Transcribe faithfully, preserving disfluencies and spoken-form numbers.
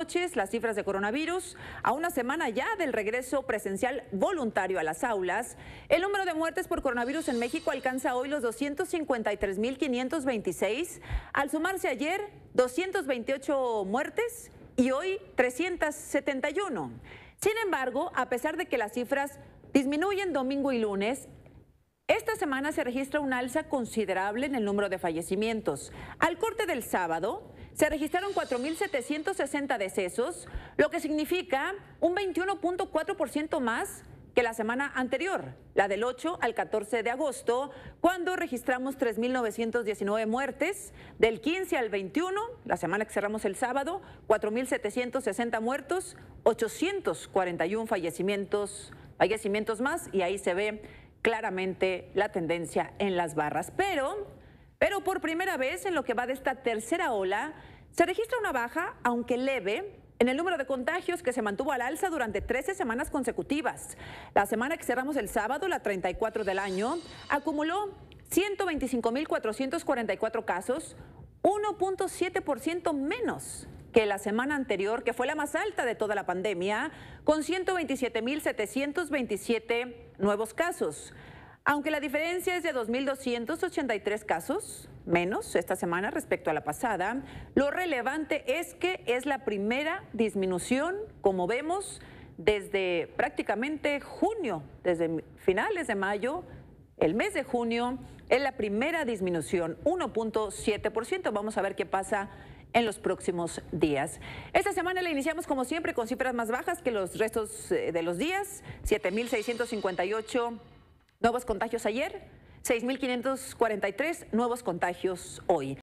Noches, las cifras de coronavirus, a una semana ya del regreso presencial voluntario a las aulas, el número de muertes por coronavirus en México alcanza hoy los doscientos cincuenta y tres mil quinientos veintiséis, al sumarse ayer doscientas veintiocho muertes y hoy trescientas setenta y uno. Sin embargo, a pesar de que las cifras disminuyen domingo y lunes, esta semana se registra un alza considerable en el número de fallecimientos. Al corte del sábado, se registraron cuatro mil setecientos sesenta decesos, lo que significa un veintiuno punto cuatro por ciento más que la semana anterior, la del ocho al catorce de agosto, cuando registramos tres mil novecientos diecinueve muertes. Del quince al veintiuno, la semana que cerramos el sábado, cuatro mil setecientos sesenta muertos, ochocientos cuarenta y uno fallecimientos, fallecimientos más, y ahí se ve claramente la tendencia en las barras. Pero, pero por primera vez en lo que va de esta tercera ola, se registra una baja, aunque leve, en el número de contagios que se mantuvo al alza durante trece semanas consecutivas. La semana que cerramos el sábado, la treinta y cuatro del año, acumuló ciento veinticinco mil cuatrocientos cuarenta y cuatro casos, uno punto siete por ciento menos que la semana anterior, que fue la más alta de toda la pandemia, con ciento veintisiete mil setecientos veintisiete nuevos casos. Aunque la diferencia es de dos mil doscientos ochenta y tres casos menos esta semana respecto a la pasada, lo relevante es que es la primera disminución, como vemos, desde prácticamente junio, desde finales de mayo, el mes de junio, es la primera disminución, uno punto siete por ciento. Vamos a ver qué pasa en los próximos días. Esta semana la iniciamos como siempre con cifras más bajas que los restos de los días, siete mil seiscientos cincuenta y ocho nuevos contagios ayer, seis mil quinientos cuarenta y tres nuevos contagios hoy.